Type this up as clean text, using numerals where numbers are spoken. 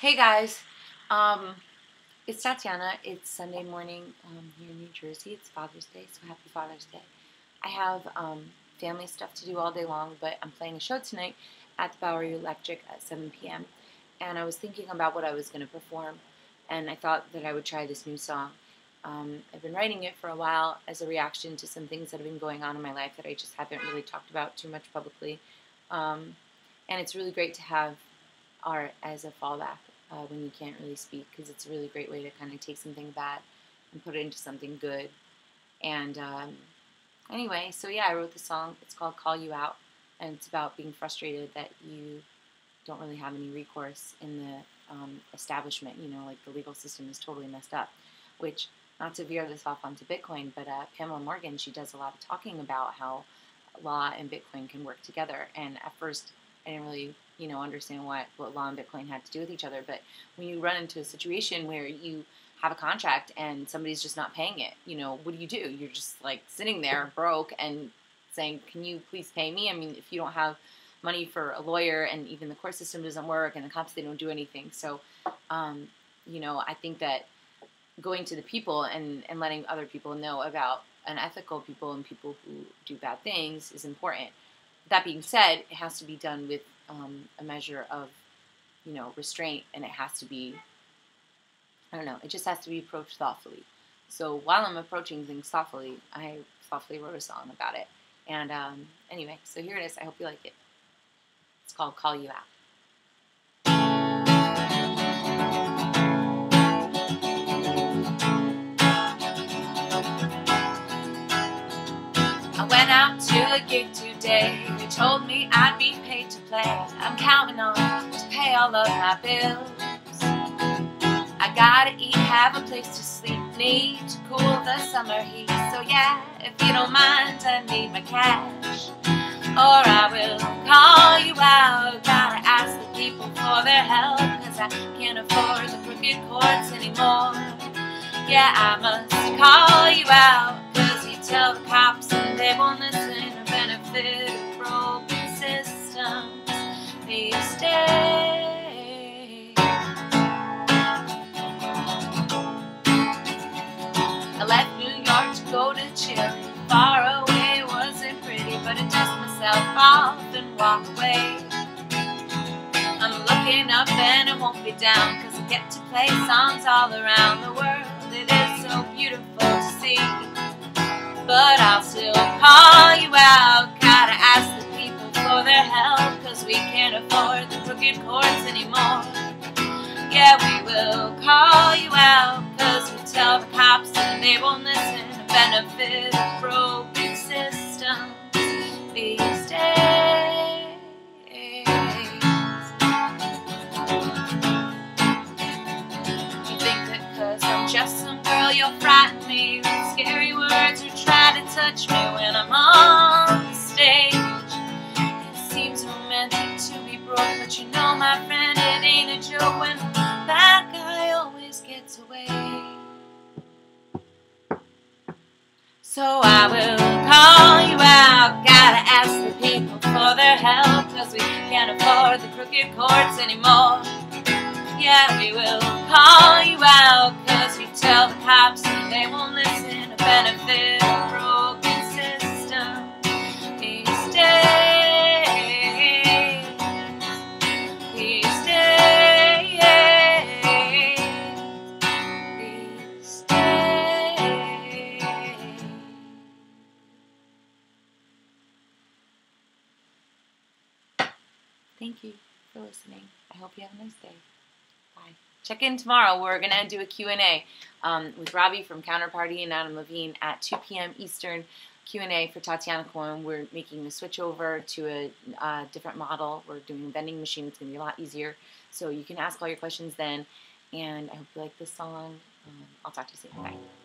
Hey guys, um, it's Tatiana. It's Sunday morning here in New Jersey. It's Father's Day, so happy Father's Day. I have family stuff to do all day long, but I'm playing a show tonight at the Bowery Electric at 7 p.m. And I was thinking about what I was going to perform, and I thought that I would try this new song. I've been writing it for a while as a reaction to some things that have been going on in my life that I just haven't really talked about too much publicly. And it's really great to have art as a fallback when you can't really speak, because it's a really great way to kind of take something bad and put it into something good. And anyway, so yeah, I wrote the song. It's called Call You Out, and it's about being frustrated that you don't really have any recourse in the establishment. You know, like the legal system is totally messed up, which, not to veer this off onto Bitcoin, but Pamela Morgan, she does a lot of talking about how law and Bitcoin can work together. And at first, I didn't really, understand what law and Bitcoin had to do with each other. But when you run into a situation where you have a contract and somebody's just not paying it, what do? You're just like sitting there broke and saying, can you please pay me? I mean, if you don't have money for a lawyer and even the court system doesn't work and the cops, they don't do anything. So, I think that going to the people and letting other people know about unethical people and people who do bad things is important. That being said, it has to be done with a measure of, restraint, and it has to be, it just has to be approached thoughtfully. So while I'm approaching things thoughtfully, I thoughtfully wrote a song about it. And anyway, so here it is. I hope you like it. It's called Call You Out. I went out to a gig today. They told me I'd be paid to play. I'm counting on to pay all of my bills. I gotta eat, have a place to sleep, need to cool the summer heat. So yeah, if you don't mind, I need my cash, or I will call you out. Gotta ask the people for their help, cause I can't afford the crooked courts anymore. Yeah, I must call you out, cause you tell the cops and they won't listen or benefit of broken systems these days. I left New York to go to Chile. Far away wasn't pretty, but I dust myself off and walk away. I'm looking up and it won't be down, cause I get to play songs all around the world. It is so beautiful to see, but I'll still call you out. Gotta ask the people for their help, cause we can't afford the crooked courts anymore. Yeah, we will call you out, cause we tell the cops and they won't listen to benefit of broken systems these days. You think that cause I'm just some girl you'll frighten me with scary words or try to touch me when I'm on the stage? It seems romantic to be broke, but you know, my friend, it ain't a joke when the bad guy always gets away. So I will call you out. Gotta ask the people for their help, cause we can't afford the crooked courts anymore. Yeah, we will call you out, cause we tell the cops and they won't listen to benefit of broken systems these days. These days. These days. Thank you for listening. I hope you have a nice day. Bye. Check in tomorrow. We're going to do a Q&A with Robbie from Counterparty and Imovie at 2 p.m. Eastern. Q&A for Tatiana Coin. We're making the switch over to a different model. We're doing a vending machine. It's going to be a lot easier. So you can ask all your questions then. And I hope you like this song. I'll talk to you soon. Bye.